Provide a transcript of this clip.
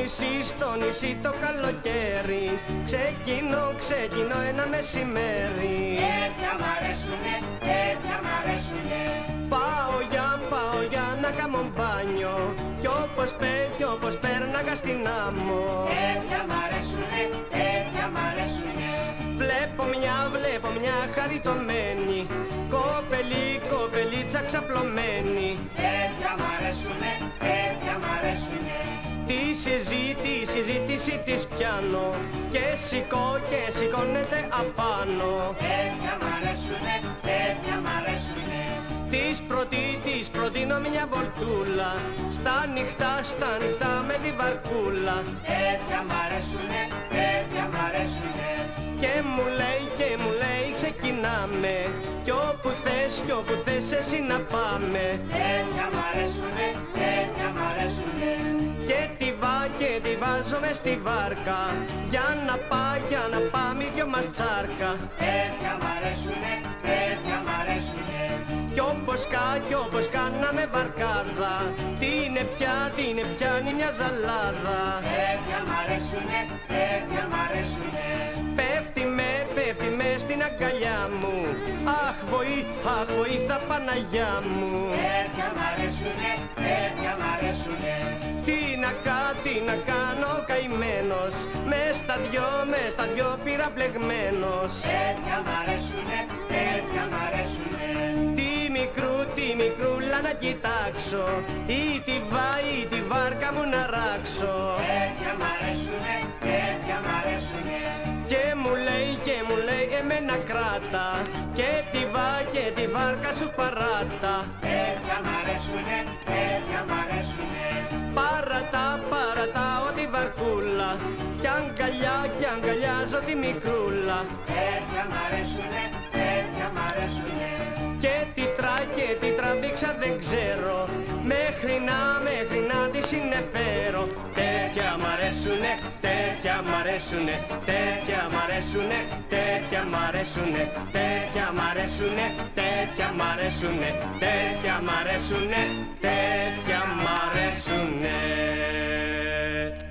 στο νησί το καλοκαίρι. Ξεκινώ ένα μεσημέρι. Τέτοια μ' αρέσουνε, τέτοια μ' αρέσουνε. Πάω για να κάνω μπάνιο. Κι όπως πέρναγα στην άμμο. Τέτοια μ' αρέσουνε, τέτοια μ' αρέσουνε. Βλέπω μια χαριτωμένη κοπελίτσα ξαπλωμένη. Τέτοια μ' αρέσουνε, τέτοια μ' αρέσουνε. Τη συζήτηση της πιάνω και σηκώνεται απάνω. Τέτοια μ' αρέσουνε, τέτοια μ' αρέσουνε. Της προτείνω μια βολτούλα στα νυχτά με τη βαρκούλα. Τέτοια μ' αρέσουνε, τέτοια μ' αρέσουνε. Και μου λέει ξεκινάμε. Κι όπου θες εσύ να πάμε. Τέτοια μ' αρέσουνε, τέτοια μ' αρέσουνε. Και τη βάζω μες στη βάρκα για να πάμε οι δυο μας τσάρκα. Τέτοια μ' αρέσουνε, τέτοια μ' αρέσουνε. Κι όπως κάναμε βαρκάδα, την πιάνει μια ζαλάδα. Τέτοια μ' αρέσουνε, τέτοια μ' αρέσουνε. Πέφτει με στην αγκαλιά μου. Αχ βοήθα Παναγιά μου. Τέτοια μ' αρέσουνε, τέτοια μ' αρέσουνε. Τι να κάνω καημένος, μες στα δυο πυραμπλεγμένος. Τέτοια μ' αρέσουνε, τέτοια μ' αρέσουνε. Τη μικρούλα να κοιτάξω ή τη βάρκα μου να ράξω. Τέτοια μ' αρέσουνε, τέτοια μ' αρέσουνε. Και μου λέει εμένα κράτα και τη βάρκα σου παράτα. Τέτοια μ' αρέσουνε, τέτοια μ' αρέσουνε. Παρατάω τη βαρκούλα κι αγκαλιάζω τη μικρούλα. Τέτοια μ' αρέσουνε, τέτοια μ' αρέσουνε. Και τι τραβήξα δεν ξέρω μέχρι να τη συνεφέρω. Τέτοια μ' αρέσουνε, τέτοια μ' αρέσουνε. Τέτοια μ' αρέσουνε, τέτοια μ' αρέσουνε. Τέτοια μ' αρέσουνε, τέτοια μ' αρέσουνε. Τέτοια μ' αρέσουνε, τέτοια μ' αρέσουνε.